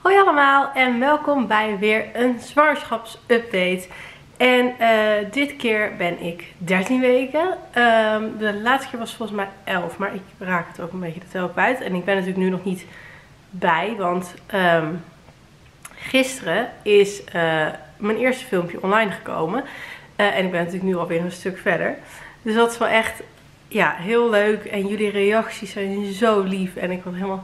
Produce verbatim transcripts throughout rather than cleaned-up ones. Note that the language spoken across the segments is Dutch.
Hoi allemaal en welkom bij weer een zwangerschapsupdate. En uh, dit keer ben ik dertien weken. Um, de laatste keer was volgens mij elf, maar ik raak het ook een beetje de tel kwijt. En ik ben natuurlijk nu nog niet bij, want um, gisteren is uh, mijn eerste filmpje online gekomen. Uh, en ik ben natuurlijk nu alweer een stuk verder. Dus dat is wel echt ja, heel leuk. En jullie reacties zijn zo lief. En ik was helemaal...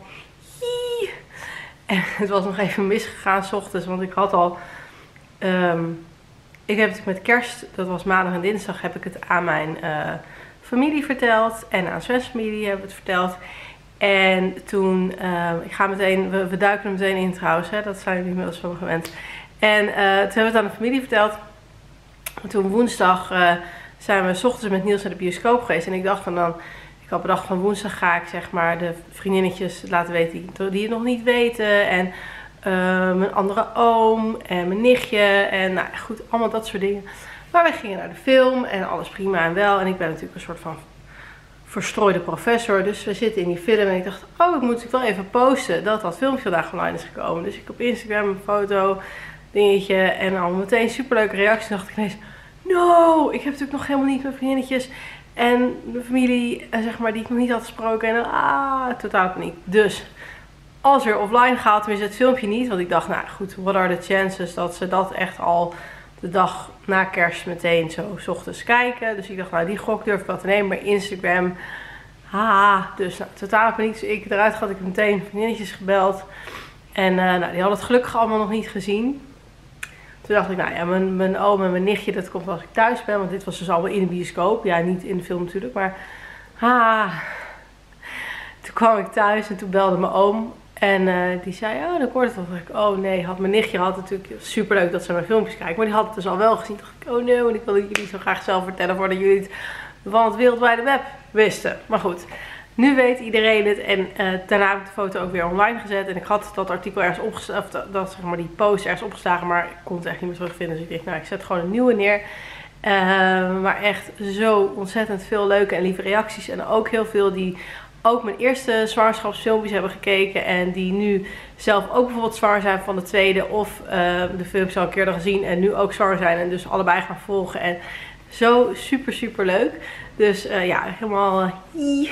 En het was nog even misgegaan 's ochtends, want ik had al... Um, ik heb het met kerst, dat was maandag en dinsdag, heb ik het aan mijn uh, familie verteld. En aan Sven's familie heb ik het verteld. En toen, uh, ik ga meteen, we, we duiken er meteen in trouwens, hè, dat zijn jullie inmiddels van me gewend. En uh, toen hebben we het aan de familie verteld. En toen woensdag uh, zijn we 's ochtends met Niels naar de bioscoop geweest. En ik dacht van dan... Ik had bedacht van woensdag ga ik zeg maar de vriendinnetjes laten weten die, die het nog niet weten. En uh, mijn andere oom en mijn nichtje en nou goed, allemaal dat soort dingen. Maar wij gingen naar de film en alles prima en wel. En ik ben natuurlijk een soort van verstrooide professor. Dus we zitten in die film en ik dacht, oh ik moet natuurlijk wel even posten dat dat filmpje vandaag online is gekomen. Dus ik op Instagram een foto, dingetje en al meteen superleuke reacties. En dacht ik ineens, no, ik heb natuurlijk nog helemaal niet mijn vriendinnetjes. En de familie, zeg maar, die ik nog niet had gesproken. En ah, totaal paniek. Dus, als er offline gaat, tenminste het filmpje niet. Want ik dacht, nou goed, what are the chances dat ze dat echt al de dag na kerst meteen zo 's ochtends kijken. Dus ik dacht, nou die gok durf ik wel te nemen. Maar Instagram, haha. Dus nou, totaal paniek. Dus ik eruit had ik meteen vriendinnetjes gebeld. En uh, nou, die hadden het gelukkig allemaal nog niet gezien. Toen dacht ik, nou ja, mijn, mijn oom en mijn nichtje, dat komt als ik thuis ben. Want dit was dus allemaal in de bioscoop. Ja, niet in de film natuurlijk, maar... Ha. Toen kwam ik thuis en toen belde mijn oom. En uh, die zei, oh, dan hoorde het al. Ik, oh nee, had mijn nichtje had natuurlijk superleuk dat ze mijn filmpjes kijken. Maar die had het dus al wel gezien. Toen dacht ik, oh nee, want ik wilde jullie zo graag zelf vertellen voordat jullie het van het wereldwijde web wisten. Maar goed. Nu weet iedereen het en uh, daarna heb ik de foto ook weer online gezet. En ik had dat artikel ergens opgeslagen, of dat, dat, zeg maar, die post ergens opgeslagen, maar ik kon het echt niet meer terugvinden. Dus ik dacht, nou ik zet gewoon een nieuwe neer. Uh, maar echt zo ontzettend veel leuke en lieve reacties. En ook heel veel die ook mijn eerste zwangerschapsfilmpjes hebben gekeken. En die nu zelf ook bijvoorbeeld zwanger zijn van de tweede. Of uh, de filmpjes al een keer gezien en nu ook zwanger zijn. En dus allebei gaan volgen. En zo super super leuk. Dus uh, ja, helemaal... Uh,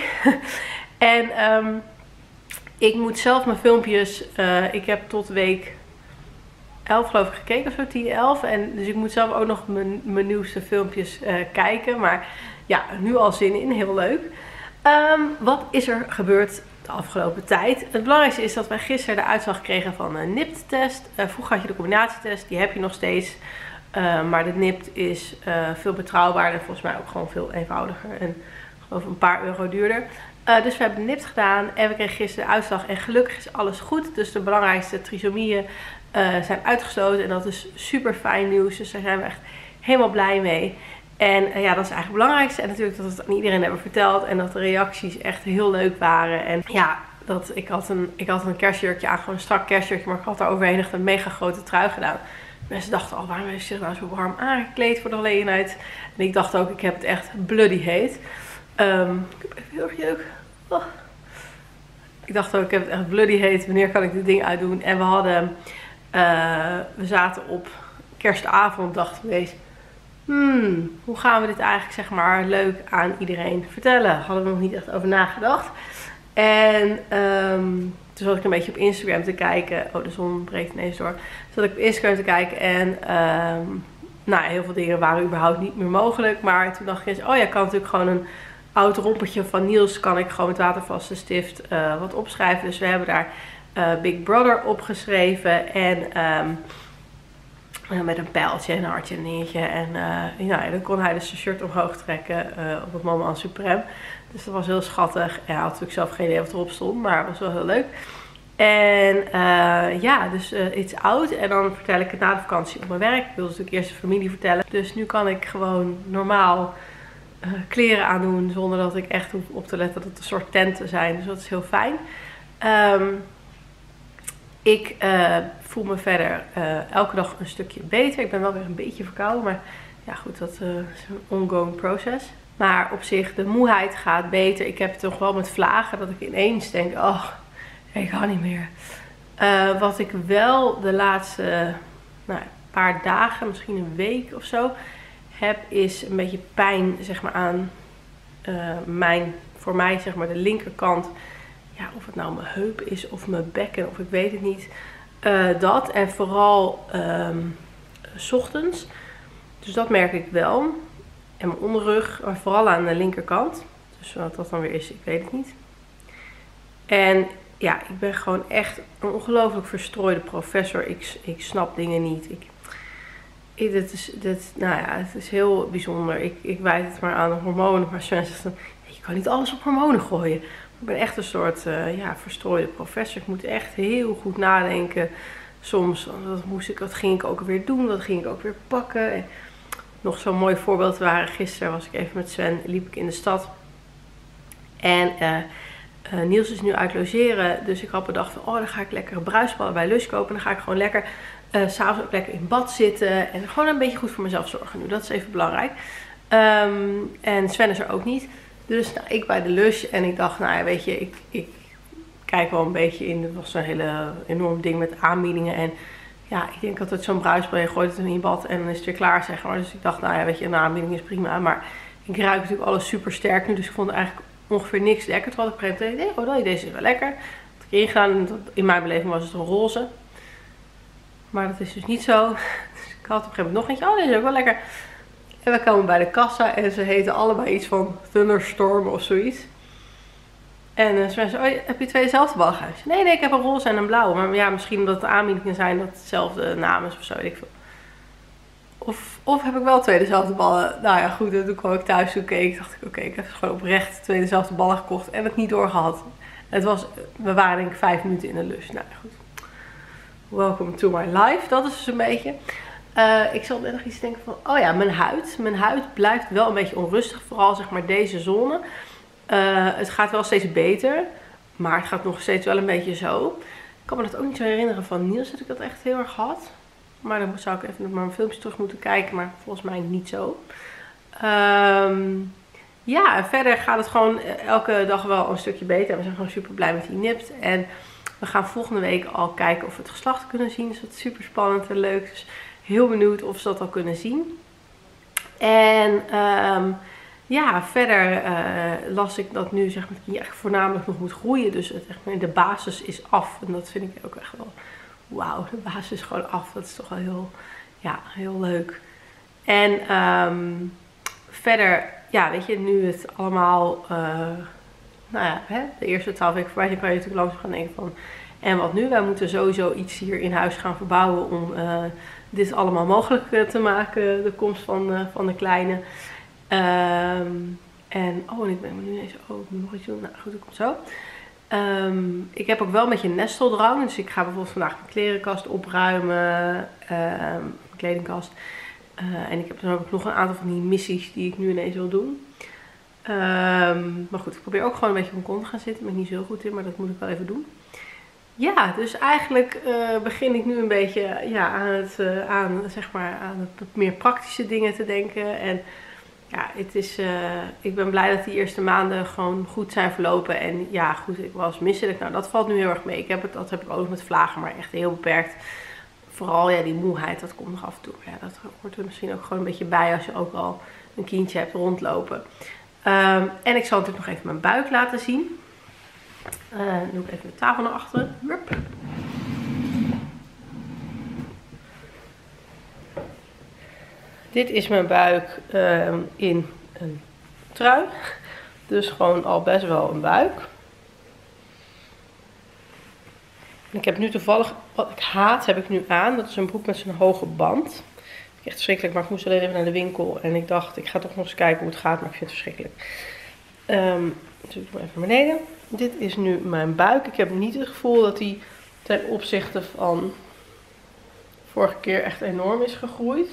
en um, ik moet zelf mijn filmpjes... Uh, ik heb tot week elf geloof ik gekeken of zo, tien, elf. En dus ik moet zelf ook nog mijn, mijn nieuwste filmpjes uh, kijken. Maar ja, nu al zin in. Heel leuk. Um, wat is er gebeurd de afgelopen tijd? Het belangrijkste is dat wij gisteren de uitslag kregen van een N I P T-test. Uh, vroeger had je de combinatietest. Die heb je nog steeds. Uh, maar de N I P T is uh, veel betrouwbaarder en volgens mij ook gewoon veel eenvoudiger en geloof een paar euro duurder. Uh, dus we hebben de N I P T gedaan en we kregen gisteren de uitslag en gelukkig is alles goed. Dus de belangrijkste trisomieën uh, zijn uitgesloten en dat is super fijn nieuws. Dus daar zijn we echt helemaal blij mee. En uh, ja, dat is eigenlijk het belangrijkste. En natuurlijk dat we het aan iedereen hebben verteld en dat de reacties echt heel leuk waren. En ja, dat, ik, had een, ik had een kerstjurkje aan, gewoon een strak kerstjurkje, maar ik had daar overheen echt een mega grote trui gedaan. Mensen dachten al, waarom heeft ze zich nou zo warm aangekleed voor de gelegenheid? En ik dacht ook, ik heb het echt bloody heet. Um, ik heb even heel erg jeuk. Oh. Ik dacht ook, ik heb het echt bloody heet. Wanneer kan ik dit ding uitdoen? En we hadden, uh, we zaten op kerstavond, dachten we eens, hmm, hoe gaan we dit eigenlijk zeg maar leuk aan iedereen vertellen? Hadden we nog niet echt over nagedacht. En um, toen zat ik een beetje op Instagram te kijken. Oh, de zon breekt ineens door. Toen zat ik op Instagram te kijken en um, nou, heel veel dingen waren überhaupt niet meer mogelijk. Maar toen dacht ik eens, oh ja, ik kan natuurlijk gewoon een oud rompertje van Niels, kan ik gewoon met watervaste stift uh, wat opschrijven. Dus we hebben daar uh, Big Brother opgeschreven en um, met een pijltje en een hartje en een dingetje. En uh, nou, dan kon hij dus zijn shirt omhoog trekken uh, op het Moment Supreme. Dus dat was heel schattig. En hij had natuurlijk zelf geen idee wat erop stond, maar het was wel heel leuk. En uh, ja, dus uh, iets oud. En dan vertel ik het na de vakantie op mijn werk. Ik wilde natuurlijk eerst de familie vertellen. Dus nu kan ik gewoon normaal uh, kleren aandoen zonder dat ik echt hoef op te letten dat het een soort tenten zijn. Dus dat is heel fijn. Um, ik uh, voel me verder uh, elke dag een stukje beter. Ik ben wel weer een beetje verkouden, maar ja goed, dat uh, is een ongoing process. Maar op zich, de moeheid gaat beter. Ik heb het toch wel met vlagen dat ik ineens denk, oh, ik kan niet meer. Uh, wat ik wel de laatste nou, paar dagen, misschien een week of zo, heb is een beetje pijn zeg maar, aan uh, mijn, voor mij zeg maar de linkerkant. Ja, of het nou mijn heup is of mijn bekken of ik weet het niet. Uh, dat en vooral um, 's ochtends. Dus dat merk ik wel. En mijn onderrug, maar vooral aan de linkerkant. Dus wat dat dan weer is, ik weet het niet. En ja, ik ben gewoon echt een ongelooflijk verstrooide professor. Ik, ik snap dingen niet. Ik, ik, dit is, dit, nou ja, het is heel bijzonder. Ik, ik wijd het maar aan de hormonen. Maar mensen zeggen, je kan niet alles op hormonen gooien. Ik ben echt een soort uh, ja, verstrooide professor. Ik moet echt heel goed nadenken. Soms, wat, moest ik, wat ging ik ook weer doen? Wat ging ik ook weer pakken? En nog zo'n mooi voorbeeld waren. Gisteren was ik even met Sven, liep ik in de stad. En uh, uh, Niels is nu uit logeren. Dus ik had bedacht van, oh dan ga ik lekker bruisballen bij Lush kopen. En dan ga ik gewoon lekker, uh, s'avonds ook lekker in bad zitten. En gewoon een beetje goed voor mezelf zorgen nu. Dat is even belangrijk. Um, en Sven is er ook niet. Dus nou, ik bij de Lush en ik dacht, nou ja, weet je, ik, ik kijk wel een beetje in. Het was een hele enorm ding met aanbiedingen. En ja, ik denk altijd zo'n bruisbal, je gooit het in je bad en dan is het weer klaar, zeg maar. Dus ik dacht, nou ja, weet je, een aanbieding is prima. Maar ik ruik natuurlijk alles super sterk nu, dus ik vond eigenlijk ongeveer niks lekker. Toen had ik op een gegeven moment idee, oh deze is wel lekker. Had ik ingedaan en in mijn beleving was het een roze. Maar dat is dus niet zo. Dus ik had op een gegeven moment nog eentje, oh deze is ook wel lekker. En we komen bij de kassa en ze heten allebei iets van Thunderstorm of zoiets. En uh, ze zei, oh, heb je twee dezelfde ballen? Nee, nee, ik heb een roze en een blauwe. Maar ja, misschien omdat de aanbiedingen zijn dat hetzelfde naam is of zo, weet ik veel. Of, of heb ik wel twee dezelfde ballen? Nou ja, goed, toen kwam ik thuis, toen keek ik, dacht ik, oké, okay, ik heb gewoon oprecht twee dezelfde ballen gekocht en het niet doorgehad. Het was, we waren denk ik vijf minuten in de Lush. Nou ja, goed. Welcome to my life, dat is dus een beetje. Uh, ik zal net nog iets denken van, oh ja, mijn huid. Mijn huid blijft wel een beetje onrustig, vooral zeg maar deze zone. Uh, het gaat wel steeds beter, maar het gaat nog steeds wel een beetje zo. Ik kan me dat ook niet zo herinneren van Niels, dat ik dat echt heel erg had. Maar dan zou ik even naar mijn filmpjes terug moeten kijken, maar volgens mij niet zo. Um, ja, en verder gaat het gewoon elke dag wel een stukje beter. En we zijn gewoon super blij met die nipt. En we gaan volgende week al kijken of we het geslacht kunnen zien. Dus dat is super spannend en leuk. Dus heel benieuwd of ze dat al kunnen zien. En um, ja, verder uh, las ik dat nu zeg maar, dat je echt voornamelijk nog moet groeien. Dus het, echt, de basis is af. En dat vind ik ook echt wel, wauw, de basis is gewoon af. Dat is toch wel heel, ja, heel leuk. En um, verder, ja, weet je, nu het allemaal, uh, nou ja, hè, de eerste twaalf weken voorbij zijn, kan je natuurlijk langzaam gaan denken van, en wat nu? Wij moeten sowieso iets hier in huis gaan verbouwen om uh, dit allemaal mogelijk te maken, de komst van, uh, van de kleine. Um, en, oh, en ik ben me nu eens, oh, ik moet nog iets doen. Nou goed, dat komt zo. Um, ik heb ook wel een beetje nesteldrang. Dus ik ga bijvoorbeeld vandaag mijn klerenkast opruimen. Uh, mijn kledingkast. Uh, en ik heb dan ook nog een aantal van die missies die ik nu ineens wil doen. Um, maar goed, ik probeer ook gewoon een beetje op mijn kont te gaan zitten. Daar ben ik niet zo goed in, maar dat moet ik wel even doen. Ja, dus eigenlijk uh, begin ik nu een beetje ja, aan, het, uh, aan, zeg maar, aan het meer praktische dingen te denken. En ja, het is, uh, ik ben blij dat die eerste maanden gewoon goed zijn verlopen. En ja, goed, ik was misselijk. Nou, dat valt nu heel erg mee. Ik heb het, dat heb ik ook met vlagen, maar echt heel beperkt. Vooral ja, die moeheid, dat komt nog af en toe. Ja, dat hoort er misschien ook gewoon een beetje bij als je ook al een kindje hebt rondlopen. Um, en ik zal natuurlijk nog even mijn buik laten zien. Uh, dan doe ik even de tafel naar achteren. Hup. Dit is mijn buik uh, in een trui. Dus gewoon al best wel een buik. Ik heb nu toevallig, wat ik haat, heb ik nu aan. Dat is een broek met zo'n hoge band. Echt verschrikkelijk, maar ik moest alleen even naar de winkel. En ik dacht, ik ga toch nog eens kijken hoe het gaat, maar ik vind het verschrikkelijk. Um, dus ik doe even naar beneden. Dit is nu mijn buik. Ik heb niet het gevoel dat die ten opzichte van vorige keer echt enorm is gegroeid.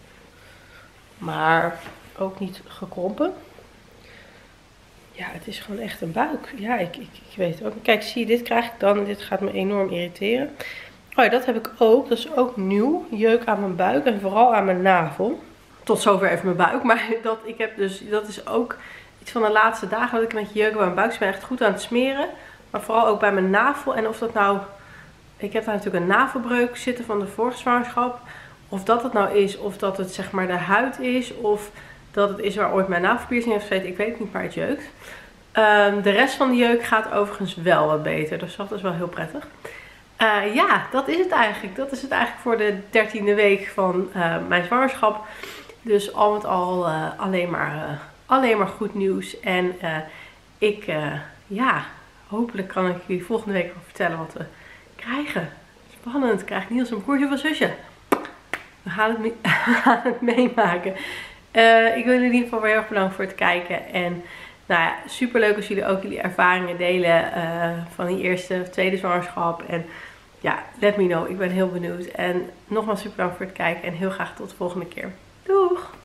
Maar ook niet gekrompen. Ja, het is gewoon echt een buik. Ja, ik, ik, ik weet het ook. Kijk, zie je, dit krijg ik dan en dit gaat me enorm irriteren. Oh ja, dat heb ik ook. Dat is ook nieuw. Jeuk aan mijn buik en vooral aan mijn navel. Tot zover even mijn buik. Maar dat, ik heb dus, dat is ook iets van de laatste dagen dat ik een beetje jeuk bij mijn buik. Dus ik ben echt goed aan het smeren. Maar vooral ook bij mijn navel. En of dat nou ik heb daar natuurlijk een navelbreuk zitten van de vorige zwangerschap. Of dat het nou is, of dat het zeg maar de huid is, of dat het is waar ooit mijn navelpiercing heeft gezeten. Ik weet het niet, maar het jeukt. Um, de rest van de jeuk gaat overigens wel wat beter, dus dat is wel heel prettig. Uh, ja, dat is het eigenlijk. Dat is het eigenlijk voor de dertiende week van uh, mijn zwangerschap. Dus al met al uh, alleen, maar, uh, alleen maar goed nieuws. En uh, ik, uh, ja, hopelijk kan ik jullie volgende week wel vertellen wat we krijgen. Spannend. Krijg ik Niels een broertje of een zusje? We gaan het, me we gaan het meemaken. Uh, ik wil jullie in ieder geval weer heel erg bedanken voor het kijken. En nou ja, super leuk als jullie ook jullie ervaringen delen uh, van die eerste of tweede zwangerschap. En ja, let me know. Ik ben heel benieuwd. En nogmaals super bedankt voor het kijken. En heel graag tot de volgende keer. Doeg!